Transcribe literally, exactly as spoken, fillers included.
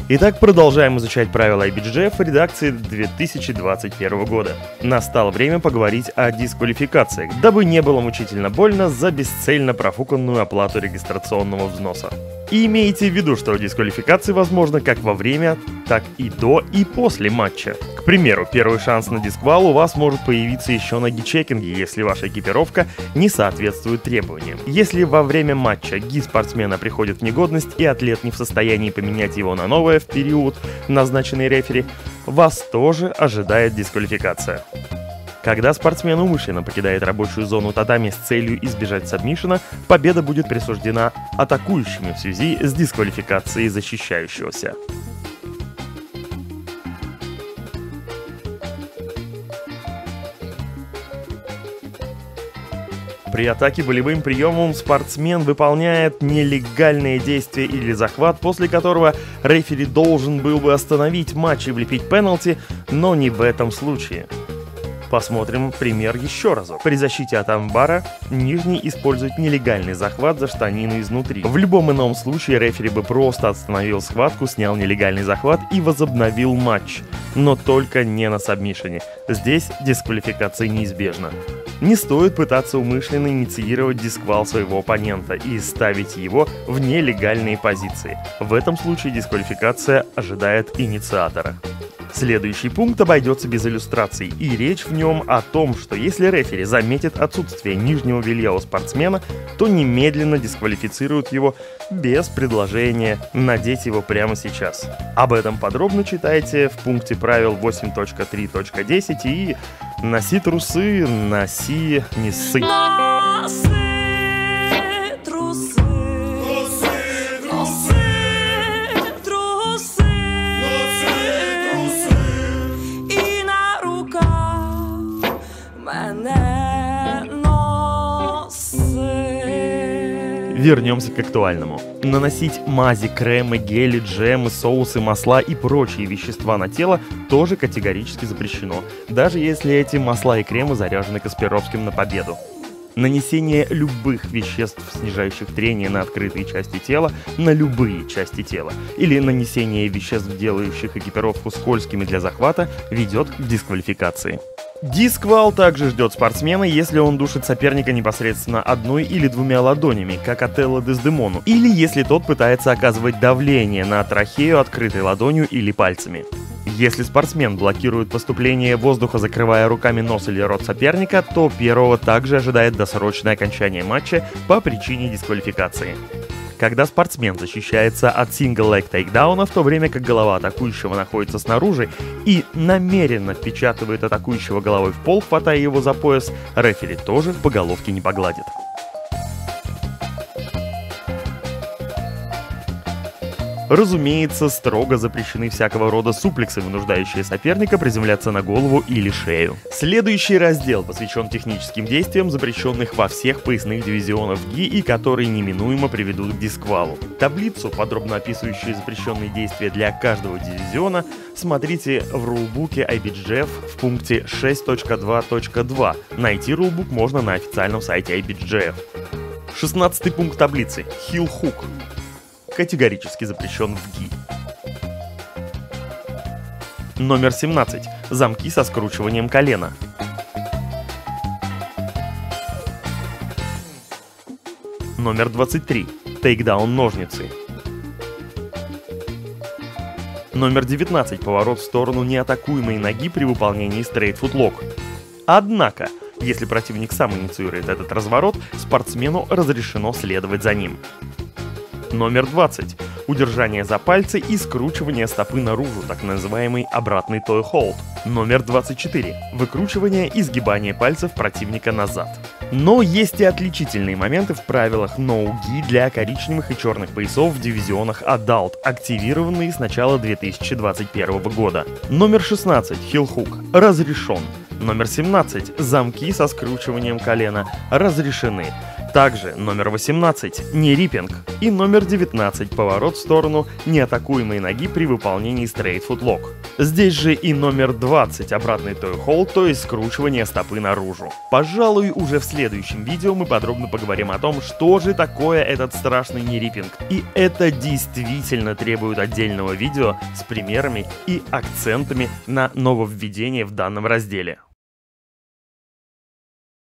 Итак, продолжаем изучать правила ай би джи эф в редакции две тысячи двадцать первого года. Настало время поговорить о дисквалификациях, дабы не было мучительно больно за бесцельно профуканную оплату регистрационного взноса. И имейте в виду, что дисквалификации возможны как во время, так и до и после матча. К примеру, первый шанс на дисквал у вас может появиться еще на ги-чекинге, если ваша экипировка не соответствует требованиям. Если во время матча ги спортсмена приходит в негодность и атлет не в состоянии поменять его на новое в период, назначенный рефери, вас тоже ожидает дисквалификация. Когда спортсмен умышленно покидает рабочую зону татами с целью избежать сабмишена, победа будет присуждена атакующими в связи с дисквалификацией защищающегося. При атаке болевым приемом спортсмен выполняет нелегальные действия или захват, после которого рефери должен был бы остановить матч и влепить пенальти, но не в этом случае. Посмотрим пример еще разок. При защите от амбара нижний использует нелегальный захват за штанину изнутри. В любом ином случае рефери бы просто остановил схватку, снял нелегальный захват и возобновил матч. Но только не на сабмишене. Здесь дисквалификация неизбежна. Не стоит пытаться умышленно инициировать дисквал своего оппонента и ставить его в нелегальные позиции. В этом случае дисквалификация ожидает инициатора. Следующий пункт обойдется без иллюстраций, и речь в нем о том, что если рефери заметит отсутствие нижнего белья у спортсмена, то немедленно дисквалифицируют его без предложения надеть его прямо сейчас. Об этом подробно читайте в пункте правил восемь точка три точка десять и «Носи трусы, носи не ссы». Вернемся к актуальному. Наносить мази, кремы, гели, джемы, соусы, масла и прочие вещества на тело тоже категорически запрещено, даже если эти масла и кремы заряжены Касперовским на победу. Нанесение любых веществ, снижающих трение на открытые части тела, на любые части тела, или нанесение веществ, делающих экипировку скользкими для захвата, ведет к дисквалификации. Дисквал также ждет спортсмена, если он душит соперника непосредственно одной или двумя ладонями, как Отелло Дездемону, или если тот пытается оказывать давление на трахею открытой ладонью или пальцами. Если спортсмен блокирует поступление воздуха, закрывая руками нос или рот соперника, то первого также ожидает досрочное окончание матча по причине дисквалификации. Когда спортсмен защищается от сингл-лег тейкдауна, в то время как голова атакующего находится снаружи и намеренно впечатывает атакующего головой в пол, хватая его за пояс, рефери тоже по головке не погладит. Разумеется, строго запрещены всякого рода суплексы, вынуждающие соперника приземляться на голову или шею. Следующий раздел посвящен техническим действиям, запрещенных во всех поясных дивизионах ги и которые неминуемо приведут к дисквалу. Таблицу, подробно описывающую запрещенные действия для каждого дивизиона, смотрите в рулбуке ай би джи эф в пункте шесть точка два точка два. Найти рулбук можно на официальном сайте ай би джи эф. шестнадцатый пункт таблицы. Heel hook. Категорически запрещен в ги. Номер семнадцать. Замки со скручиванием колена. Номер двадцать три. Тейкдаун-ножницы. Номер девятнадцать. Поворот в сторону неатакуемой ноги при выполнении стрейт-фут-лок. Однако, если противник сам инициирует этот разворот, спортсмену разрешено следовать за ним. Номер двадцать. Удержание за пальцы и скручивание стопы наружу, так называемый обратный той-холд. Номер двадцать четыре. Выкручивание и сгибание пальцев противника назад. Но есть и отличительные моменты в правилах ноу-ги для коричневых и черных поясов в дивизионах Adult, активированные с начала две тысячи двадцать первого года. Номер шестнадцать. Heel hook. Разрешен. Номер семнадцать. Замки со скручиванием колена разрешены. Также номер восемнадцать – ни-риппинг и номер девятнадцать – поворот в сторону неатакуемой ноги при выполнении стрейт-фут лок. Здесь же и номер двадцать – обратный той-холд, то есть скручивание стопы наружу. Пожалуй, уже в следующем видео мы подробно поговорим о том, что же такое этот страшный ни-риппинг. И это действительно требует отдельного видео с примерами и акцентами на нововведение в данном разделе.